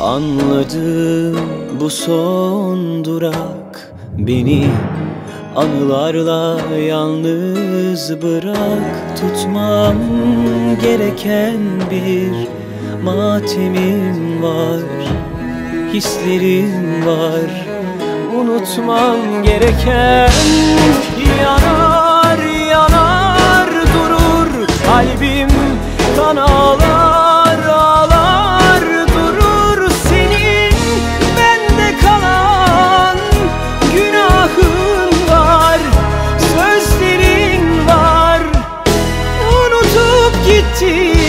Anladım, bu son durak. Beni anılarla yalnız bırak. Tutmam gereken bir matemim var, hislerim var. Unutmam gereken, yanar yanar durur kalbim, kan ağlar ağlar durur. Senin bende kalan günahın var, sözlerin var, unutup gittin.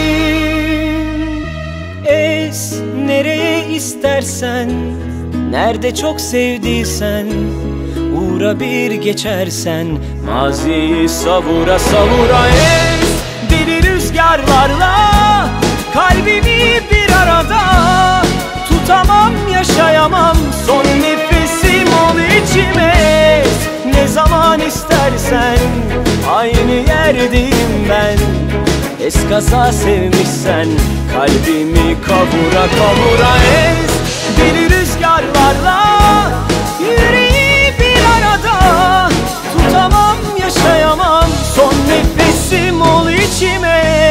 Es nereye istersen, nerede çok sevdiysen, uğra bir geçersen. Maziyi savura savura es deli rüzgarlarla kalbimi bir arada. Tutamam, yaşayamam, son nefesim ol içime. Ne zaman istersen aynı yerdeyim ben. Eskaza sevmişsen kalbimi kavura kavura es deli rüzgarlarla yüreği bir arada. Tutamam, yaşayamam, son nefesim ol içime.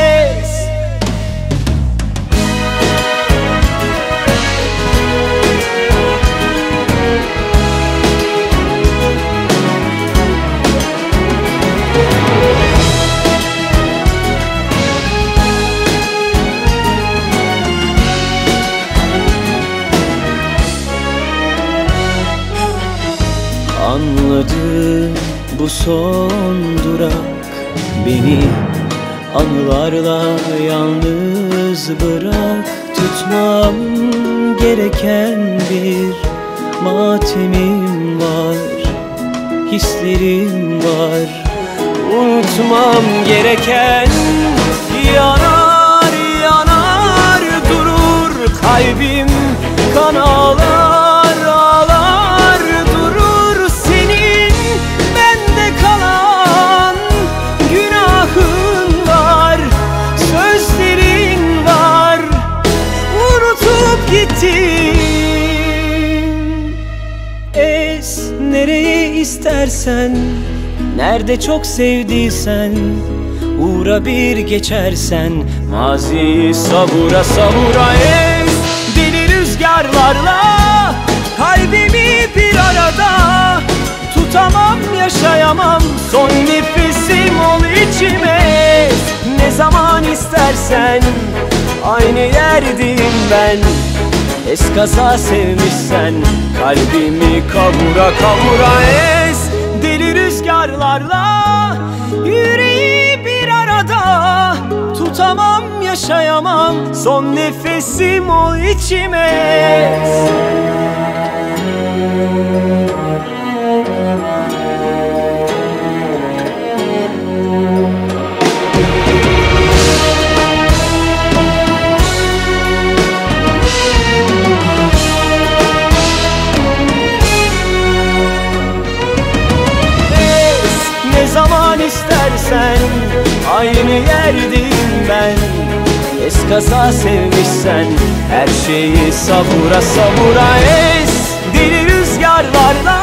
Anladım, bu son durak. Beni anılarla yalnız bırak. Tutmam gereken bir matemim var, hislerim var. Unutmam gereken, yanar yanar durur kalbim, kan ağlar ağlar durur. Senin bende kalan günahın var, sözlerin var, unutup gittin. Es nereye istersen, nerede çok sevdiysen, uğra bir geçersen. Maziyi savura savura es deli rüzgarlarla kalbimi bir arada. Tutamam, yaşayamam, son nefesim ol içime. Ne zaman istersen aynı yerdeyim ben. Eskaza sevmişsen kalbimi kavura kavura es deli rüzgarlarla yüreği bir arada. Tutamam, yaşayamam, son nefesim ol içime. Ne zaman istersen aynı yerdeyim ben. Eskaza sevmişsen her şeyi savura savura es deli rüzgarlarla